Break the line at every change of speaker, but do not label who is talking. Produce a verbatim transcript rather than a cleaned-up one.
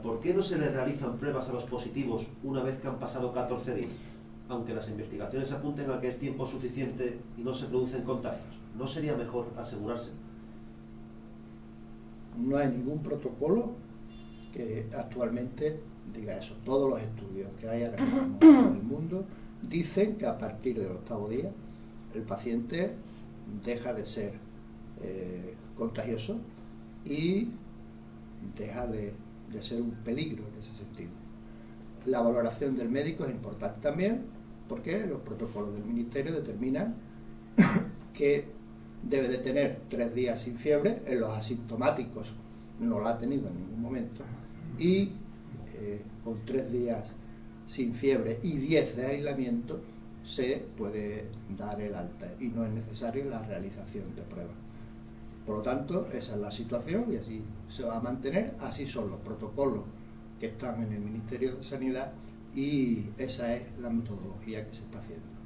¿por qué no se le realizan pruebas a los positivos una vez que han pasado catorce días? Aunque las investigaciones apunten a que es tiempo suficiente y no se producen contagios, ¿no sería mejor asegurarse?
No hay ningún protocolo que actualmente diga eso. Todos los estudios que hay ahora mismo en el mundo dicen que a partir del octavo día el paciente deja de ser eh, contagioso y deja de, de ser un peligro en ese sentido. La valoración del médico es importante también, porque los protocolos del Ministerio determinan que debe de tener tres días sin fiebre. En los asintomáticos no la ha tenido en ningún momento, y eh, con tres días sin fiebre y diez de aislamiento se puede dar el alta y no es necesaria la realización de pruebas. Por lo tanto, esa es la situación y así se va a mantener. Así son los protocolos que están en el Ministerio de Sanidad y esa es la metodología que se está haciendo.